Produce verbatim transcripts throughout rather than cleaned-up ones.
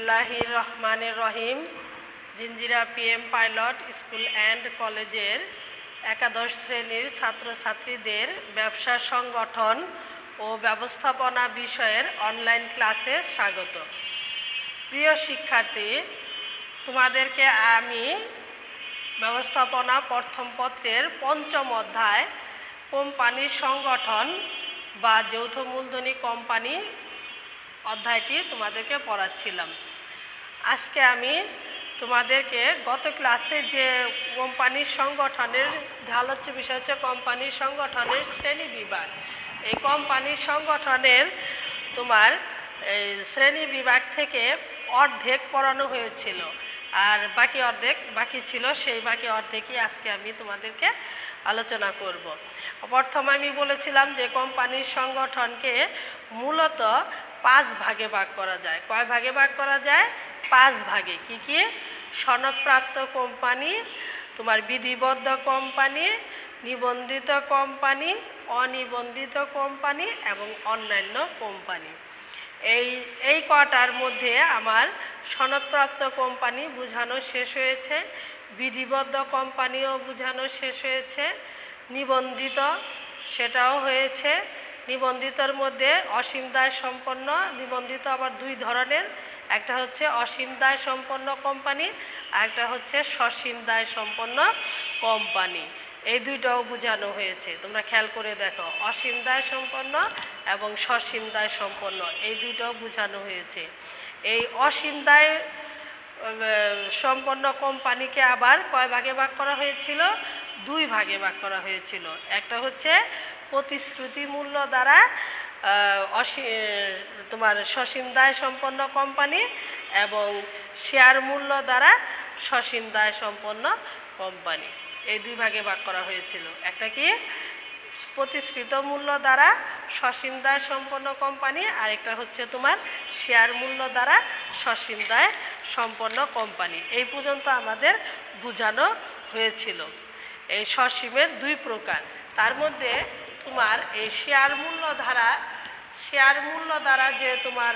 বিসমিল্লাহির রহমানির রহিম। Jinjira PM pilot school and কলেজের একাদশ শ্রেণীর ছাত্রছাত্রীদের ব্যবসা সংগঠন ও ব্যবস্থাপনা বিষয়ের অনলাইন ক্লাসে স্বাগত। প্রিয় শিক্ষার্থী, তোমাদেরকে আমি ব্যবস্থাপনা প্রথম পত্রের পঞ্চম অধ্যায় কোম্পানির সংগঠন বা যৌথ মূলধনী কোম্পানি অধ্যায়টি তোমাদেরকে পড়াচ্ছিলাম। আজকে আমি তোমাদেরকে গত ক্লাসে যে কোম্পানির সংগঠনের আলোচ্য বিষয় হচ্ছে কোম্পানির সংগঠনের শ্রেণী বিভাগ। এই কোম্পানির সংগঠনের তোমার এই শ্রেণী বিভাগ থেকে অর্ধেক পড়ানো হয়েছিল, আর বাকি অর্ধেক বাকি ছিল। সেই বাকি অর্ধেকই আজকে আমি তোমাদেরকে আলোচনা করব। প্রথমে আমি বলেছিলাম যে কোম্পানির সংগঠনকে মূলত পাঁচ ভাগে ভাগ করা যায়। কয় ভাগে ভাগ করা যায়? পাঁচ ভাগে। কি কি? সনদপ্রাপ্ত কোম্পানি, তোমার বিধিবদ্ধ কোম্পানি, নিবন্ধিত কোম্পানি, অনিবন্ধিত কোম্পানি এবং অন্যান্য কোম্পানি। এই এই কটার মধ্যে আমার সনদপ্রাপ্ত কোম্পানি বোঝানো শেষ হয়েছে, বিধিবদ্ধ কোম্পানিও বোঝানো শেষ হয়েছে, নিবন্ধিত সেটাও হয়েছে। নিবন্ধিতর মধ্যে অসীম দায় সম্পন্ন নিবন্ধিত আবার দুই ধরনের, একটা হচ্ছে অসীম দায় সম্পন্ন কোম্পানি আর একটা হচ্ছে সসীম দায় সম্পন্ন কোম্পানি। এই দুইটাও বোঝানো হয়েছে, তোমরা খেয়াল করে দেখো। অসীম দায় সম্পন্ন এবং সসীম দায় সম্পন্ন এই দুইটাও বোঝানো হয়েছে। এই অসীম দায় সম্পন্ন কোম্পানিকে আবার কয় ভাগে ভাগ করা হয়েছিল? দুই ভাগে ভাগ করা হয়েছিল। একটা হচ্ছে প্রতিশ্রুতি মূল্য দ্বারা অসী তোমার সসীম দায় সম্পন্ন কোম্পানি এবং শেয়ার মূল্য দ্বারা সসীম দায় সম্পন্ন কোম্পানি। এই দুই ভাগে ভাগ করা হয়েছিল। একটা কি? প্রতিশ্রুত মূল্য দ্বারা সসীম দায় সম্পন্ন কোম্পানি, আর একটা হচ্ছে তোমার শেয়ার মূল্য দ্বারা সসীম দায় সম্পন্ন কোম্পানি। এই পর্যন্ত আমাদের বোঝানো হয়েছিল। এই সসীমের দুই প্রকার, তার মধ্যে তোমার এই শেয়ার মূল্য ধারা শেয়ার মূল্য দ্বারা যে তোমার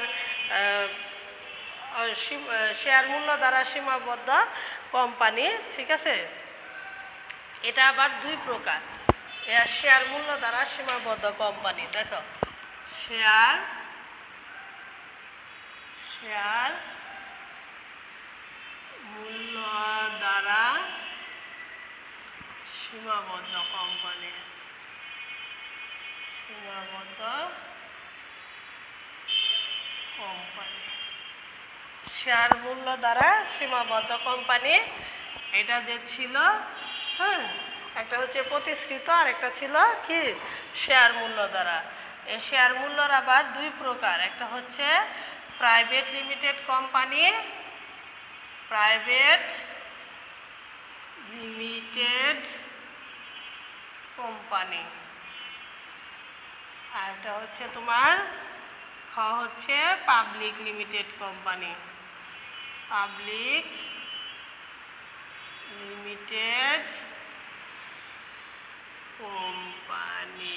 শেয়ার মূল্য দ্বারা সীমাবদ্ধ কোম্পানি, ঠিক আছে, এটা আবার দুই প্রকার। শেয়ার মূল্য দ্বারা সীমাবদ্ধ কোম্পানি, দেখো, শেয়ার শেয়ার মূল্য দ্বারা সীমাবদ্ধ কোম্পানি সীমাবদ্ধ কোম্পানি শেয়ার মূল্য দ্বারা সীমাবদ্ধ কোম্পানি এটা যে ছিল, হ্যাঁ, একটা হচ্ছে প্রতিশ্রুত আর একটা ছিল কি? শেয়ার মূল্য দ্বারা। এই শেয়ার মূল্যর আবার দুই প্রকার, একটা হচ্ছে private limited company private limited company আর একটা হচ্ছে তোমার খ হচ্ছে public limited company public limited company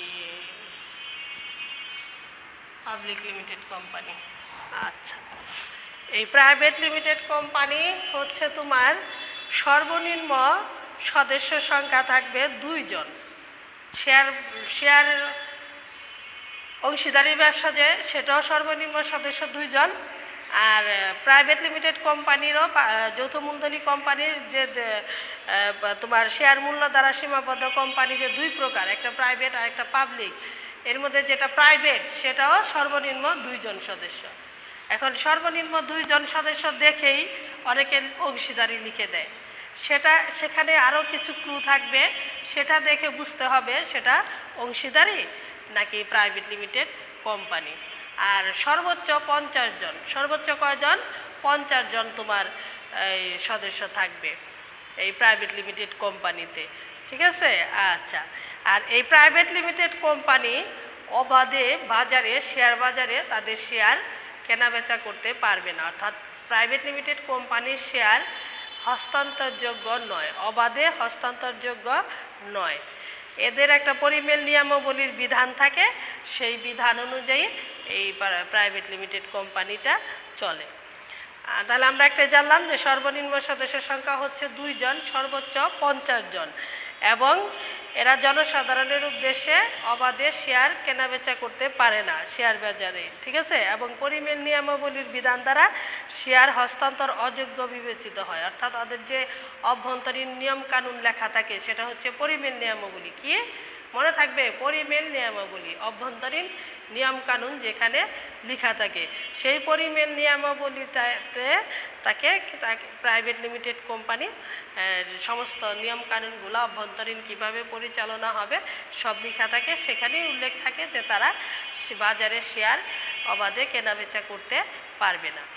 public limited company আচ্ছা, এই প্রাইভেট লিমিটেড কোম্পানি হচ্ছে তোমার সর্বনিম্ন সদস্য সংখ্যা থাকবে দুইজন। শেয়ার শেয়ার অংশীদারি ব্যবসা যে, সেটাও সর্বনিম্ন সদস্য দুইজন। আর প্রাইভেট লিমিটেড কোম্পানিরও যৌথ মূলধনী কোম্পানির যে তোমার শেয়ার মূল্য দ্বারা সীমাবদ্ধ কোম্পানি যে দুই প্রকার, একটা প্রাইভেট আর একটা পাবলিক। এর মধ্যে যেটা প্রাইভেট সেটাও সর্বনিম্ন দুইজন সদস্য। এখন সর্বনিম্ন দুইজন সদস্য দেখেই অনেকে অংশীদারি লিখে দেয়। সেটা সেখানে আরও কিছু ক্লু থাকবে, সেটা দেখে বুঝতে হবে সেটা অংশীদারি নাকি প্রাইভেট লিমিটেড কোম্পানি। আর সর্বোচ্চ পঞ্চাশ জন সর্বোচ্চ কয়জন? পঞ্চাশ জন তোমার এই সদস্য থাকবে এই প্রাইভেট লিমিটেড কোম্পানিতে, ঠিক আছে? আচ্ছা, আর এই প্রাইভেট লিমিটেড কোম্পানি অবাধে বাজারে শেয়ার বাজারে তাদের শেয়ার কেনাবেচা করতে পারবে না, অর্থাৎ প্রাইভেট লিমিটেড কোম্পানির শেয়ার হস্তান্তরযোগ্য নয়, অবাধে হস্তান্তরযোগ্য নয়। এদের একটা পরিমেল নিয়মাবলীর বিধান থাকে, সেই বিধান অনুযায়ী এই প্রাইভেট লিমিটেড কোম্পানিটা চলে। তাহলে আমরা একটা জানলাম যে সর্বনিম্ন সদস্য সংখ্যা হচ্ছে দুইজন, সর্বোচ্চ পঞ্চাশ জন, এবং এরা জনসাধারণের উদ্দেশ্যে অবাধে শেয়ার কেনাবেচা করতে পারে না শেয়ার বাজারে, ঠিক আছে। এবং পরিমেল নিয়মাবলীর বিধান দ্বারা শেয়ার হস্তান্তর অযোগ্য বিবেচিত হয়, অর্থাৎ ওদের যে অভ্যন্তরীণ নিয়ম কানুন লেখা থাকে সেটা হচ্ছে পরিমেল নিয়মাবলী। কি মনে থাকবে? পরিমেল নিয়মাবলী, অভ্যন্তরীণ নিয়ম কানুন যেখানে লেখা থাকে সেই পরিমেল নিয়মাবলীতে তাকে প্রাইভেট লিমিটেড কোম্পানি সমস্ত নিয়ম কানুনগুলো অভ্যন্তরীণ কিভাবে পরিচালনা হবে সব লেখা থাকে, সেখানেই উল্লেখ থাকে যে তারা বাজারে শেয়ার অবাধে কেনাবেচা করতে পারবে না।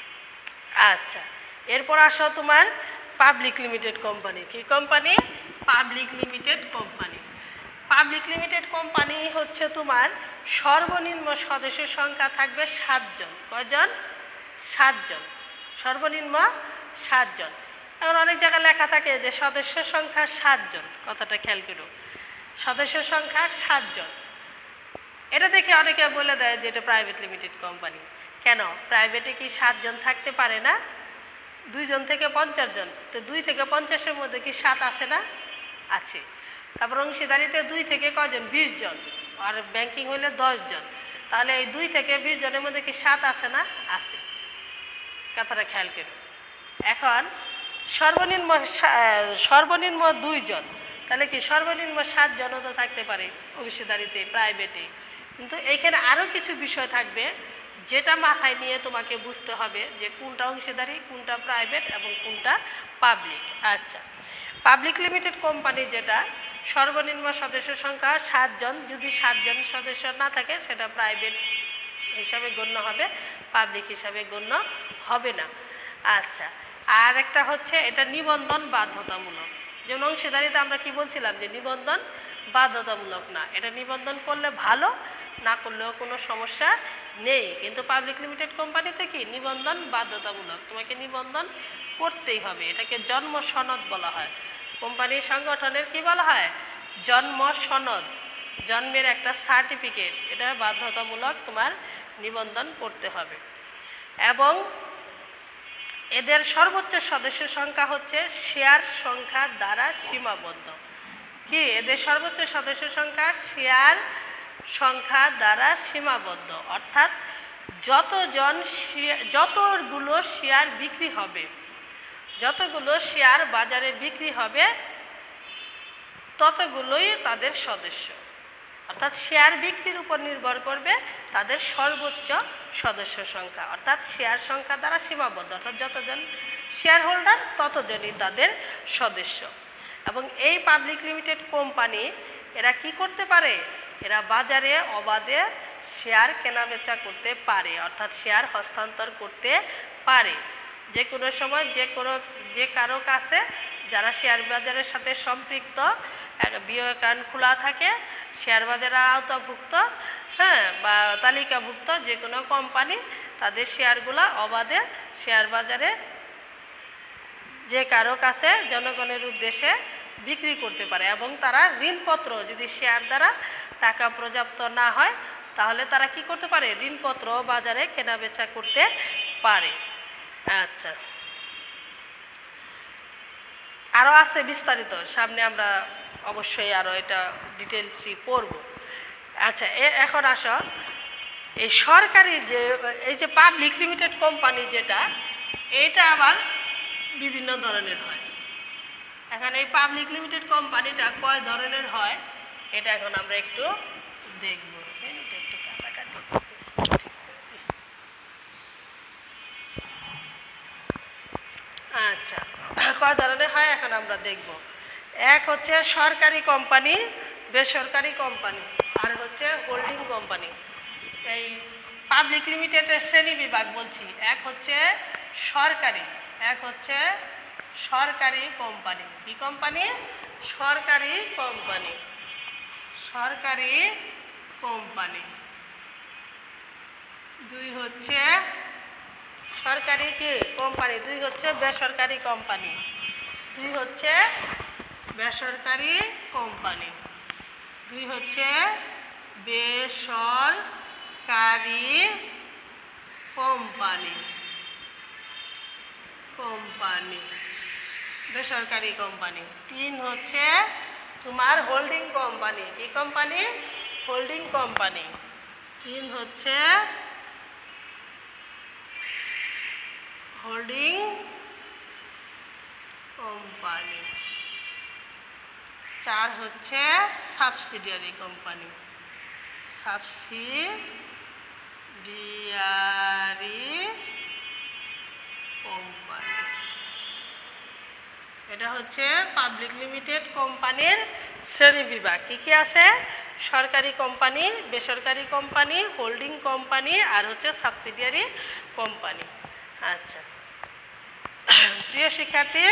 আচ্ছা, এরপর আসো তোমার পাবলিক লিমিটেড কোম্পানি। কি company? Public limited company. Public limited company হচ্ছে তোমার সর্বনিম্ন সদস্য সংখ্যা থাকবে সাতজন। কয়জন? সাতজন, সর্বনিম্ন সাতজন। এখন অনেক জায়গায় লেখা থাকে যে সদস্য সংখ্যা সাতজন, কথাটা খেয়াল করো, সদস্য সংখ্যা সাতজন। এটা দেখে অনেকে বলে দেয় যে এটা প্রাইভেট লিমিটেড কোম্পানি। কেন? প্রাইভেটে কি সাতজন থাকতে পারে না? দুইজন থেকে পঞ্চাশ জন, তো দুই থেকে পঞ্চাশের মধ্যে কি সাত আছে না? আছে। তারপর অংশীদারিতে দুই থেকে কজন? বিশ জন, আর ব্যাংকিং হলে দশ জন। তাহলে এই দুই থেকে বিশ জনের মধ্যে কি সাত আছে না? আছে, কথাটা খেয়াল করো। এখন সর্বনিম্ন সর্বনিম্ন দুইজন, তাহলে কি সর্বনিম্ন সাতজনও তো থাকতে পারে অংশীদারিতে প্রাইভেটে। কিন্তু এইখানে আরও কিছু বিষয় থাকবে যেটা মাথায় নিয়ে তোমাকে বুঝতে হবে যে কোনটা অংশীদারি, কোনটা প্রাইভেট এবং কোনটা পাবলিক। আচ্ছা, পাবলিক লিমিটেড কোম্পানি যেটা সর্বনিম্ন সদস্য সংখ্যা সাতজন, যদি সাতজন সদস্য না থাকে সেটা প্রাইভেট হিসাবে গণ্য হবে, পাবলিক হিসাবে গণ্য হবে না। আচ্ছা, আর একটা হচ্ছে এটা নিবন্ধন বাধ্যতামূলক। যেমন অংশীদারিতে আমরা কি বলছিলাম যে নিবন্ধন বাধ্যতামূলক না, এটা নিবন্ধন করলে ভালো, না করলেও কোনো সমস্যা নেই। কিন্তু পাবলিক লিমিটেড কোম্পানিতে কি নিবন্ধন বাধ্যতামূলক, তোমাকে নিবন্ধন করতেই হবে। এটাকে জন্ম সনদ বলা হয়। কোম্পানির সংগঠনের কি বলা হয়? জন্ম সনদ, জন্মের একটা সার্টিফিকেট, এটা বাধ্যতামূলক, তোমার নিবন্ধন করতে হবে। এবং এদের সর্বোচ্চ সদস্য সংখ্যা হচ্ছে শেয়ার সংখ্যা দ্বারা সীমাবদ্ধ। কি এদের সর্বোচ্চ সদস্য সংখ্যা শেয়ার সংখ্যা দ্বারা সীমাবদ্ধ, অর্থাৎ যতজন যতগুলো শেয়ার বিক্রি হবে, যতগুলো শেয়ার বাজারে বিক্রি হবে ততগুলোই তাদের সদস্য। অর্থাৎ শেয়ার বিক্রির উপর নির্ভর করবে তাদের সর্বোচ্চ সদস্য সংখ্যা, অর্থাৎ শেয়ার সংখ্যা দ্বারা সীমাবদ্ধ, অর্থাৎ যতজন শেয়ার হোল্ডার ততজনই তাদের সদস্য। এবং এই পাবলিক লিমিটেড কোম্পানি এরা কি করতে পারে? এরা বাজারে অবাধে শেয়ার কেনাবেচা করতে পারে, অর্থাৎ শেয়ার হস্তান্তর করতে পারে। যে কোনো সময় যে কোনো যে কারো কাছে যারা শেয়ার বাজারের সাথে সম্পৃক্ত, বিও অ্যাকাউন্ট খোলা থাকে, শেয়ার বাজারের আওতাভুক্ত, হ্যাঁ, বা তালিকাভুক্ত যে কোনো কোম্পানি তাদের শেয়ারগুলো অবাধে শেয়ার বাজারে যে কারো কাছে জনগণের উদ্দেশ্যে বিক্রি করতে পারে। এবং তারা ঋণপত্র, যদি শেয়ার দ্বারা টাকা পর্যাপ্ত না হয় তাহলে তারা কি করতে পারে? ঋণপত্র বাজারে কেনাবেচা করতে পারে। আচ্ছা, আরও আছে বিস্তারিত, সামনে আমরা অবশ্যই আরও এটা ডিটেলসই পড়ব। আচ্ছা, এখন আসো এই সরকারি যে এই যে পাবলিক লিমিটেড কোম্পানি যেটা, এটা আবার বিভিন্ন ধরনের হয়। এখন এই পাবলিক লিমিটেড কোম্পানিটা কয় ধরনের হয় এটা এখন আমরা একটু দেখব। এটা একটু কাটাকাটি করছি, আচ্ছা, কয় ধরনের হয় এখন আমরা দেখব। এক হচ্ছে সরকারি কোম্পানি, বেসরকারি কোম্পানি, আর হচ্ছে হোল্ডিং কোম্পানি। এই পাবলিক লিমিটেডের শ্রেণী বিভাগ বলছি। এক হচ্ছে সরকারি, এক হচ্ছে সরকারি কোম্পানি। কি কোম্পানি? সরকারি কোম্পানি, সরকারি কোম্পানি। দুই হচ্ছে সরকারি কি কোম্পানি, দুই হচ্ছে বেসরকারি কোম্পানি, দুই হচ্ছে বেসরকারি কোম্পানি, দুই হচ্ছে বেসরকারি কোম্পানি। কোম্পানি, বেসরকারি কোম্পানি। তিন হচ্ছে তোমার হোল্ডিং কোম্পানি। কি কোম্পানি? Holding company. তিন হচ্ছে হোল্ডিং কোম্পানি। চার হচ্ছে সাবসিডিয়ারি কোম্পানি। সাবসিডিয়ারি কোম্পানি, এটা হচ্ছে পাবলিক লিমিটেড কোম্পানির শ্রেণী বিভাগ। কী কী আছে? সরকারি কোম্পানি, বেসরকারি কোম্পানি, হোল্ডিং কোম্পানি আর হচ্ছে সাবসিডিয়ারি কোম্পানি। আচ্ছা প্রিয় শিক্ষার্থী,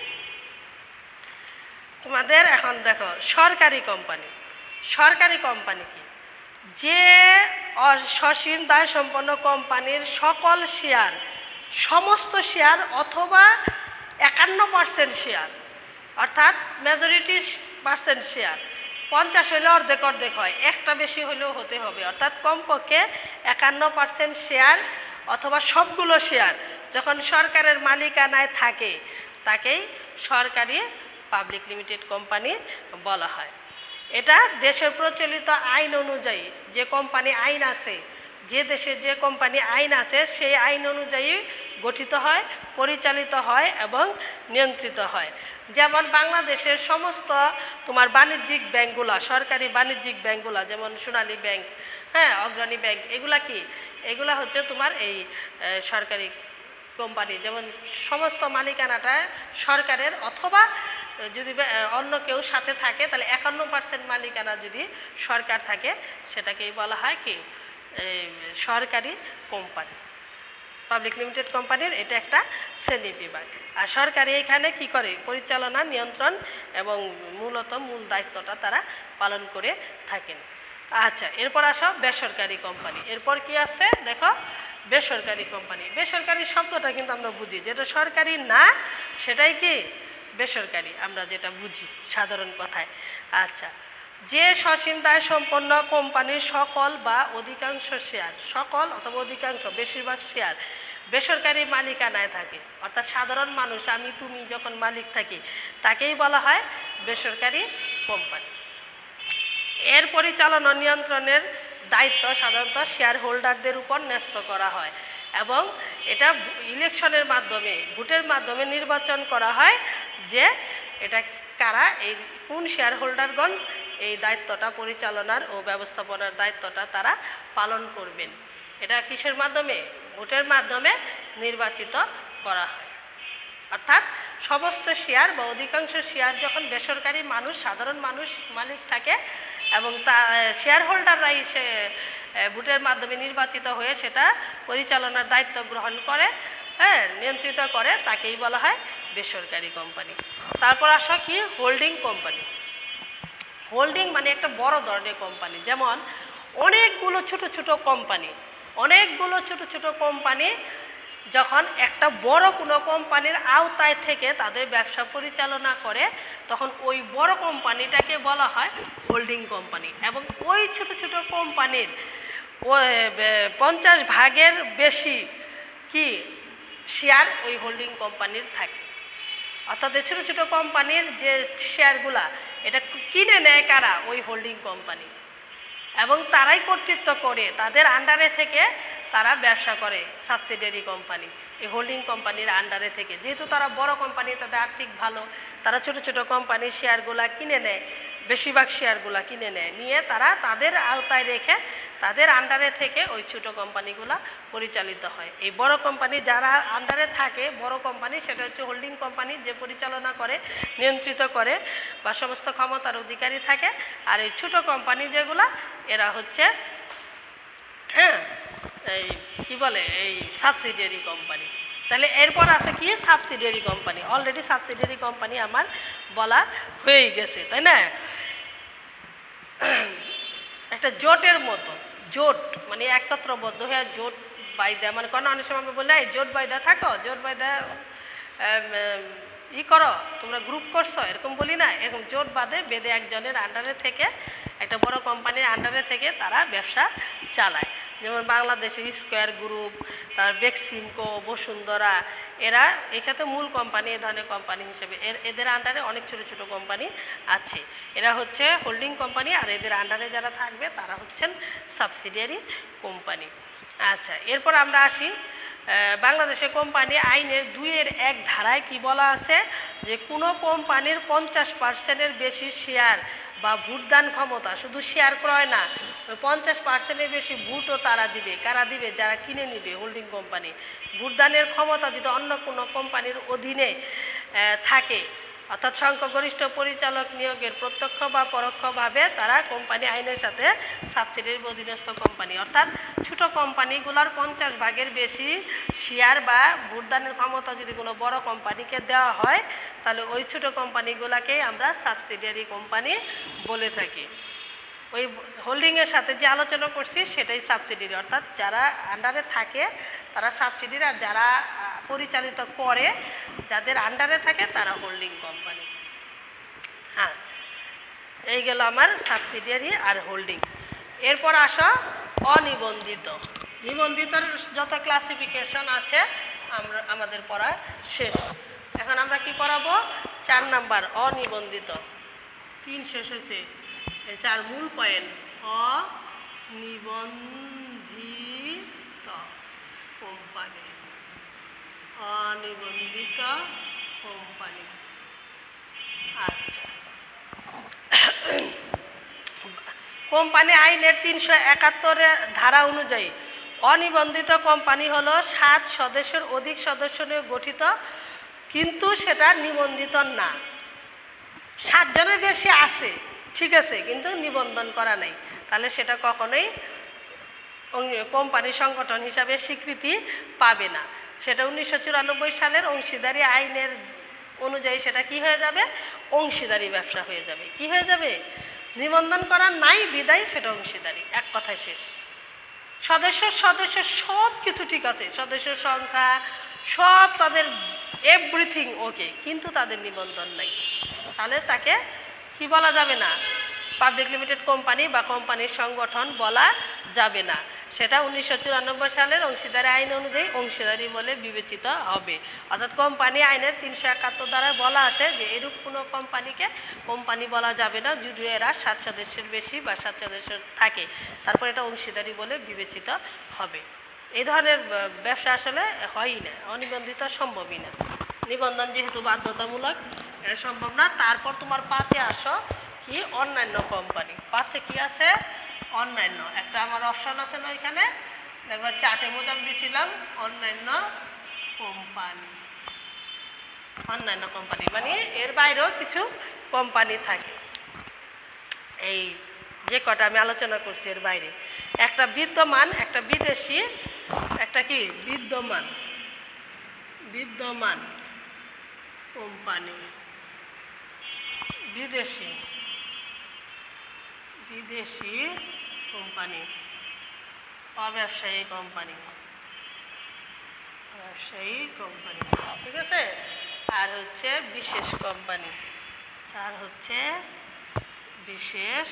তোমাদের এখন দেখো সরকারি কোম্পানি। সরকারি কোম্পানি কি? যে সসীম দায় সম্পন্ন কোম্পানির সকল শেয়ার, সমস্ত শেয়ার অথবা একান্ন পার্সেন্ট শেয়ার, অর্থাৎ মেজরিটি পার্সেন্ট শেয়ার, পঞ্চাশ হলে অর্ধেক অর্ধেক হয়, একটা বেশি হলেও হতে হবে, অর্থাৎ কমপক্ষে একান্ন পার্সেন্ট শেয়ার অথবা সবগুলো শেয়ার যখন সরকারের মালিকানায় থাকে তাকেই সরকারি পাবলিক লিমিটেড কোম্পানি বলা হয়। এটা দেশের প্রচলিত আইন অনুযায়ী, যে কোম্পানি আইন আছে, যে দেশে যে কোম্পানি আইন আছে সেই আইন অনুযায়ী গঠিত হয়, পরিচালিত হয় এবং নিয়ন্ত্রিত হয়। যেমন বাংলাদেশের সমস্ত তোমার বাণিজ্যিক ব্যাংকগুলো, সরকারি বাণিজ্যিক ব্যাংকগুলো, যেমন সোনালী ব্যাংক, হ্যাঁ, অগ্রণী ব্যাংক, এগুলা কি? এগুলা হচ্ছে তোমার এই সরকারি কোম্পানি। যেমন সমস্ত মালিকানাটা সরকারের, অথবা যদি অন্য কেউ সাথে থাকে তাহলে একান্ন পার্সেন্ট মালিকানা যদি সরকার থাকে সেটাকেই বলা হয় কি? সরকারি কোম্পানি। পাবলিক লিমিটেড কোম্পানির এটা একটা শ্রেণী বিভাগ। আর সরকারি এখানে কি করে? পরিচালনা, নিয়ন্ত্রণ এবং মূলত মূল দায়িত্বটা তারা পালন করে থাকেন। আচ্ছা এরপর আসো বেসরকারি কোম্পানি। এরপর কি আছে দেখো, বেসরকারি কোম্পানি। বেসরকারি শব্দটা কিন্তু আমরা বুঝি, যেটা সরকারি না সেটাই কি বেসরকারি, আমরা যেটা বুঝি সাধারণ কথায়। আচ্ছা, যে সসীম দায় সম্পন্ন কোম্পানির সকল বা অধিকাংশ শেয়ার, সকল অথবা অধিকাংশ, বেশিরভাগ শেয়ার বেসরকারি মালিকানায় থাকে, অর্থাৎ সাধারণ মানুষ, আমি তুমি যখন মালিক থাকি তাকেই বলা হয় বেসরকারি কোম্পানি। এর পরিচালনা নিয়ন্ত্রণের দায়িত্ব সাধারণত শেয়ার হোল্ডারদের উপর ন্যস্ত করা হয় এবং এটা ইলেকশনের মাধ্যমে, ভোটের মাধ্যমে নির্বাচন করা হয় যে এটা কারা, এই কোন শেয়ার হোল্ডারগণ এই দায়িত্বটা পরিচালনার ও ব্যবস্থাপনার দায়িত্বটা তারা পালন করবেন। এটা কিসের মাধ্যমে? ভোটের মাধ্যমে নির্বাচিত করা হয়। অর্থাৎ সমস্ত শেয়ার বা অধিকাংশ শেয়ার যখন বেসরকারি মানুষ, সাধারণ মানুষ মালিক থাকে এবং তা শেয়ার হোল্ডাররাই সে ভোটের মাধ্যমে নির্বাচিত হয়ে সেটা পরিচালনার দায়িত্ব গ্রহণ করে, হ্যাঁ, নিয়ন্ত্রিত করে, তাকেই বলা হয় বেসরকারি কোম্পানি। তারপর আসো কি? Holding company. হোল্ডিং মানে একটা বড় ধরনের কোম্পানি। যেমন অনেকগুলো ছোট ছোট কোম্পানি, অনেকগুলো ছোট ছোট কোম্পানি যখন একটা বড় কোনো কোম্পানির আওতায় থেকে তাদের ব্যবসা পরিচালনা করে তখন ওই বড় কোম্পানিটাকে বলা হয় হোল্ডিং কোম্পানি। এবং ওই ছোট ছোট কোম্পানির ওই পঞ্চাশ ভাগের বেশি কি শেয়ার ওই হোল্ডিং কোম্পানির থাকে। অর্থাৎ ছোটো ছোটো কোম্পানির যে শেয়ারগুলা এটা কিনে নেয় কারা? ওই হোল্ডিং কোম্পানি, এবং তারাই কর্তৃত্ব করে, তাদের আন্ডারে থেকে তারা ব্যবসা করে সাবসিডিয়ারি কোম্পানি, এই হোল্ডিং কোম্পানির আন্ডারে থেকে। যেহেতু তারা বড় কোম্পানি, তাদের আর্থিক ভালো, তারা ছোট ছোট কোম্পানির শেয়ারগুলা কিনে নেয়, বেশিরভাগ শেয়ারগুলা কিনে নেয়, নিয়ে তারা তাদের আওতায় রেখে তাদের আন্ডারে থেকে ওই ছোটো কোম্পানিগুলা পরিচালিত হয়। এই বড় কোম্পানি যারা আন্ডারে থাকে, বড় কোম্পানি, সেটা হচ্ছে হোল্ডিং কোম্পানি, যে পরিচালনা করে, নিয়ন্ত্রিত করে বা সমস্ত ক্ষমতার অধিকারী থাকে। আর এই ছোটো কোম্পানি যেগুলা, এরা হচ্ছে হ্যাঁ এই কী বলে, এই সাবসিডিয়ারি কোম্পানি। তাহলে এরপর আছে কি? Subsidiary company. Already subsidiary company আমার বলা হয়েই গেছে, তাই না? একটা জোটের মতো, জোট মানে একত্রবদ্ধ হয়ে জোট বাইদা, মানে কোনো অনেক সময় আমরা বলি না জোট বাইদা থাকো, জোট বাইদা ই করো, তোমরা গ্রুপ করছো, এরকম বলি না? এরকম জোট বাঁধে, বেঁধে একজনের আন্ডারে থেকে, একটা বড় কোম্পানির আন্ডারে থেকে তারা ব্যবসা চালায়। যেমন বাংলাদেশে স্কয়ার গ্রুপ, তার বেক্সিমকো, বসুন্ধরা, এরা এক্ষেত্রে মূল কোম্পানি, এ ধরনের কোম্পানি হিসেবে এর এদের আন্ডারে অনেক ছোট ছোট কোম্পানি আছে। এরা হচ্ছে হোল্ডিং কোম্পানি, আর এদের আন্ডারে যারা থাকবে তারা হচ্ছেন সাবসিডিয়ারি কোম্পানি। আচ্ছা, এরপর আমরা আসি বাংলাদেশে কোম্পানি আইনের দুইয়ের এক ধারায় কি বলা আছে, যে কোনো কোম্পানির পঞ্চাশ পার্সেন্টের বেশি শেয়ার বা ভোটদান ক্ষমতা, শুধু শেয়ার ক্রয় না, ওই পঞ্চাশ পার্সেন্টের বেশি ভোটও তারা দিবে। কারা দিবে? যারা কিনে নিবে, হোল্ডিং কোম্পানি। ভোটদানের ক্ষমতা যদি অন্য কোনো কোম্পানির অধীনে থাকে, অর্থাৎ সংখ্যাগরিষ্ঠ পরিচালক নিয়োগের প্রত্যক্ষ বা পরোক্ষভাবে তারা কোম্পানি আইনের সাথে সাবসিডির অধীনস্থ কোম্পানি, অর্থাৎ ছোট কোম্পানিগুলোর পঞ্চাশ ভাগের বেশি শেয়ার বা ভোটদানের ক্ষমতা যদি কোনো বড় কোম্পানিকে দেওয়া হয়, তাহলে ওই ছোট কোম্পানিগুলোকেই আমরা সাবসিডিয়ারি কোম্পানি বলে থাকি। ওই হোল্ডিংয়ের সাথে যে আলোচনা করছি সেটাই সাবসিডিয়ারি, অর্থাৎ যারা আন্ডারে থাকে তারা সাবসিডিয়ারি, আর যারা পরিচালিত করে, যাদের আন্ডারে থাকে তারা হোল্ডিং কোম্পানি। আচ্ছা, এই গেল আমার সাবসিডিয়ারি আর হোল্ডিং। এরপর আসো অনিবন্ধিত। নিবন্ধিতর যত ক্লাসিফিকেশন আছে আমরা আমাদের পড়া শেষ। এখন আমরা কি পড়াবো? চার নাম্বার অনিবন্ধিত। তিন শেষ হয়েছে, এই চার মূল পয়েন্ট। অনিবন্ধিত কোম্পানি, অনিবন্ধিত কোম্পানি। আচ্ছা, কোম্পানি আইনের তিনশো একাত্তরের ধারা অনুযায়ী অনিবন্ধিত কোম্পানি হলো সাত সদস্যের অধিক সদস্য নিয়ে গঠিত, কিন্তু সেটা নিবন্ধিত না। সাতজনের বেশি আছে, ঠিক আছে, কিন্তু নিবন্ধন করা নেই, তাহলে সেটা কখনোই কোম্পানি সংগঠন হিসাবে স্বীকৃতি পাবে না। সেটা উনিশশো চুরানব্বই সালের অংশীদারি আইনের অনুযায়ী সেটা কি হয়ে যাবে? অংশীদারি ব্যবসা হয়ে যাবে। কি হয়ে যাবে? নিবন্ধন করা নাই বিদায় সেটা অংশীদারি, এক কথায় শেষ। সদস্য সদস্য সব কিছু ঠিক আছে, সদস্য সংখ্যা সব তাদের এভরিথিং ওকে, কিন্তু তাদের নিবন্ধন নাই, তাহলে তাকে কি বলা যাবে না? পাবলিক লিমিটেড কোম্পানি বা কোম্পানির সংগঠন বলা যাবে না। সেটা উনিশশো চুরানব্বই সালের অংশীদারি আইন অনুযায়ী অংশীদারি বলে বিবেচিত হবে। অর্থাৎ কোম্পানি আইনের তিনশো একাত্তর দ্বারা বলা আছে যে এরূপ কোনো কোম্পানিকে কোম্পানি বলা যাবে না যদিও এরা সাত সদস্যের বেশি বা সাত সদস্য থাকে, তারপর এটা অংশীদারি বলে বিবেচিত হবে। এই ধরনের ব্যবসা আসলে হয়ই না, অনিবন্ধিত সম্ভবই না। নিবন্ধন যেহেতু বাধ্যতামূলক, এটা সম্ভব না। তারপর তোমার পাঁচে আসো কি? অন্যান্য কোম্পানি। পাঁচে কি আছে? অন্যান্য। একটা আমার অপশন আছে না এখানে, দেখো চার্টের মধ্যে আমি দিয়েছিলাম অন্যান্য কোম্পানি। অন্যান্য কোম্পানি মানে এর বাইরেও কিছু কোম্পানি থাকে, এই যে কটা আমি আলোচনা করছি এর বাইরে। একটা বিদ্যমান, একটা বিদেশি, একটা কি বিদ্যমান বিদ্যমান কোম্পানি, বিদেশি বিদেশি কোম্পানি, অব্যবসায়ী কোম্পানি, ব্যবসায়ী কোম্পানি, ঠিক আছে। আর হচ্ছে বিশেষ কোম্পানি, চার হচ্ছে বিশেষ।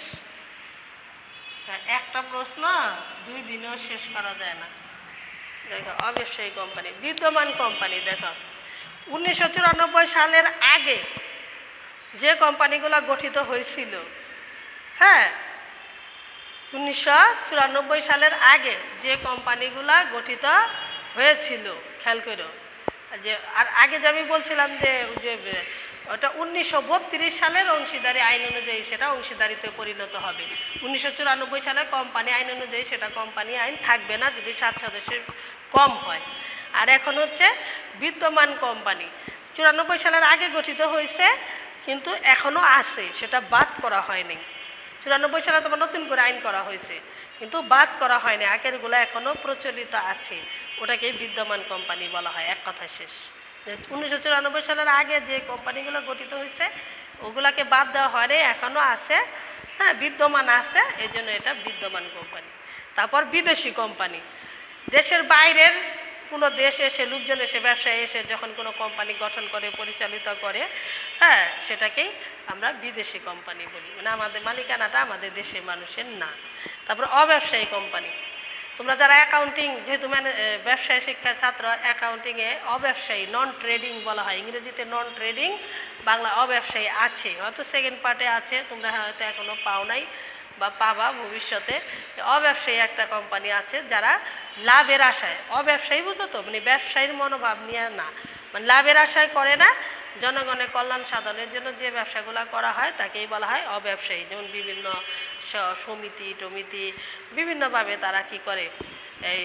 একটা প্রশ্ন দুই দিনেও শেষ করা যায় না। দেখো অব্যবসায়ী কোম্পানি, বিদ্যমান কোম্পানি। দেখো উনিশশো চুরানব্বই সালের আগে যে কোম্পানিগুলো গঠিত হয়েছিল, হ্যাঁ, উনিশশো চুরানব্বই সালের আগে যে কোম্পানিগুলা গঠিত হয়েছিল, খেয়াল করো যে, আর আগে যে আমি বলছিলাম যে যে ওটা উনিশশো বত্রিশ সালের অংশীদারি আইন অনুযায়ী সেটা অংশীদারিতে পরিণত হবে। উনিশশো চুরানব্বই সালে কোম্পানি আইন অনুযায়ী সেটা কোম্পানি আইন থাকবে না যদি সাত সদস্যের কম হয়। আর এখন হচ্ছে বিদ্যমান কোম্পানি, চুরানব্বই সালের আগে গঠিত হয়েছে কিন্তু এখনও আছে, সেটা বাদ করা হয়নি। চুরানব্বই সালে তোমার নতুন করে আইন করা হয়েছে কিন্তু বাদ করা হয়নি, আগেরগুলো এখনও প্রচলিত আছে, ওটাকেই বিদ্যমান কোম্পানি বলা হয়। এক কথায় শেষ। উনিশশো চুরানব্বই সালের আগে যে কোম্পানিগুলো গঠিত হয়েছে ওগুলাকে বাদ দেওয়া হয়নি, এখনও আছে, হ্যাঁ, বিদ্যমান আছে, এই জন্য এটা বিদ্যমান কোম্পানি। তারপর বিদেশি কোম্পানি, দেশের বাইরের কোনো দেশ এসে, লোকজন এসে, ব্যবসায় এসে যখন কোনো কোম্পানি গঠন করে, পরিচালিত করে, হ্যাঁ, সেটাকেই আমরা বিদেশি কোম্পানি বলি, মানে আমাদের মালিকানাটা আমাদের দেশের মানুষের না। তারপর অব্যবসায়ী কোম্পানি, তোমরা যারা অ্যাকাউন্টিং, যেহেতু মানে ব্যবসায় শিক্ষার ছাত্র, অ্যাকাউন্টিংয়ে অব্যবসায়ী নন ট্রেডিং বলা হয়, ইংরেজিতে নন ট্রেডিং, বাংলা অব্যবসায়ী আছে, হয়তো সেকেন্ড পার্টে আছে, তোমরা হয়তো এখনও পাও নাই বা পাবা ভবিষ্যতে। অব্যবসায়ী একটা কোম্পানি আছে যারা লাভের আশায়, অব্যবসায়ী বুঝো তো, মানে ব্যবসায়ীর মনোভাব নিয়ে না, মানে লাভের আশায় করে না, জনগণের কল্যাণ সাধনের জন্য যে ব্যবসাগুলো করা হয় তাকেই বলা হয় অব্যবসায়ী। যেমন বিভিন্ন সমিতি টমিতি বিভিন্নভাবে তারা কি করে, এই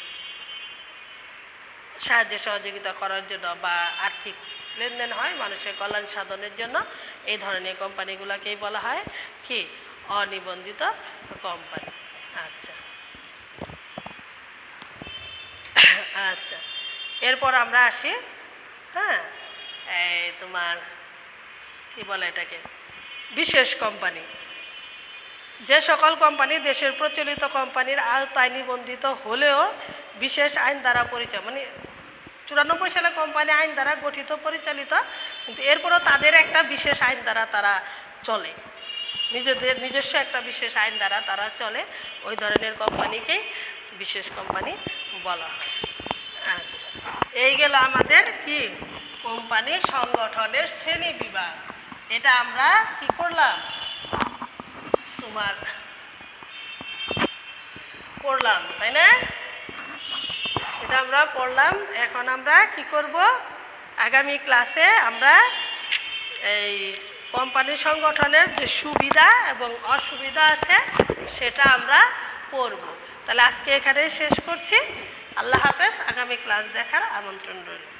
সাহায্য সহযোগিতা করার জন্য বা আর্থিক লেনদেন হয় মানুষের কল্যাণ সাধনের জন্য, এই ধরনের কোম্পানিগুলোকেই বলা হয় কি অনিবন্ধিত কোম্পানি। আচ্ছা আচ্ছা এরপর আমরা আসি, হ্যাঁ, এই তোমার কি বলে এটাকে বিশেষ কোম্পানি। যে সকল কোম্পানি দেশের প্রচলিত কোম্পানির আওতায় নিবন্ধিত হলেও বিশেষ আইন দ্বারা পরিচালিত, মানে চুরানব্বই সালে কোম্পানি আইন দ্বারা গঠিত পরিচালিত, কিন্তু এরপরও তাদের একটা বিশেষ আইন দ্বারা তারা চলে, নিজেদের নিজস্ব একটা বিশেষ আইন দ্বারা তারা চলে, ওই ধরনের কোম্পানিকেই বিশেষ কোম্পানি বলা হয়। আচ্ছা, এই গেল আমাদের কি কোম্পানি সংগঠনের শ্রেণী বিভাগ। এটা আমরা কি করলাম, তোমার পড়লাম, তাই না? এটা আমরা পড়লাম। এখন আমরা কি করব, আগামী ক্লাসে আমরা এই কোম্পানি সংগঠনের যে সুবিধা এবং অসুবিধা আছে সেটা আমরা পড়ব। তাহলে আজকে এখানে শেষ করছি। আল্লাহ হাফেজ। আগামী ক্লাস দেখার আমন্ত্রণ রইল।